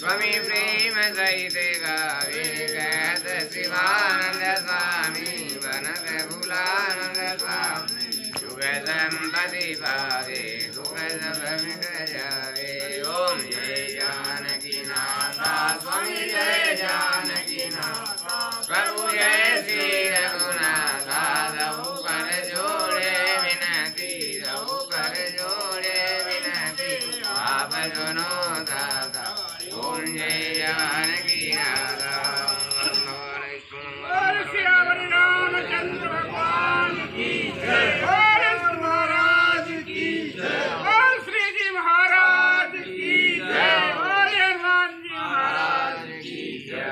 स्वामी प्रेम सहित गावे कहत शिवानंद स्वामी बनत भूलानंद स्वामी सुख संपत्ति पावे दुख सब मिट जावे। ओम जय जानकी नाथा स्वामी जय जानकी नाथा प्रभु जय श्री रघुनाथा सबु कर जोड़े विनती सबु कर जोड़े विनती आप सुनो दाता। ओम जय जानकी नाथा रामचंद्र भगवान की जय। महाराज की जय। श्री जी महाराज की जय। हनुमान जी महाराज की जय।